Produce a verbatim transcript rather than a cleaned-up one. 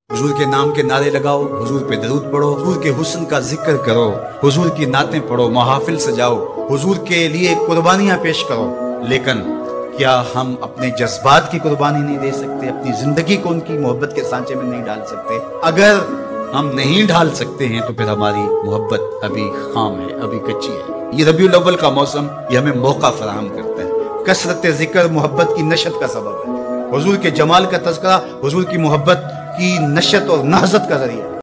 हुजूर के नाम के नारे लगाओ, हुजूर पे दरूद पढ़ो, हुजूर के हुस्न का जिक्र करो, हुजूर की नातें पढ़ो, महाफिल सजाओ, हुजूर के लिए कुर्बानियां पेश करो। लेकिन क्या हम अपने जज्बात की कुर्बानी नहीं दे सकते? अपनी जिंदगी को उनकी मोहब्बत के सांचे में नहीं डाल सकते? अगर हम नहीं डाल सकते हैं तो फिर हमारी मोहब्बत अभी खाम है, अभी कच्ची है। ये रबीउल अव्वल का मौसम ये हमें मौका फराहम करता है। कसरत जिक्र मोहब्बत की नशत का सबब है। हुजूर के जमाल का तज़किरा हुजूर की मोहब्बत की नशत और नहज़त का जरिया।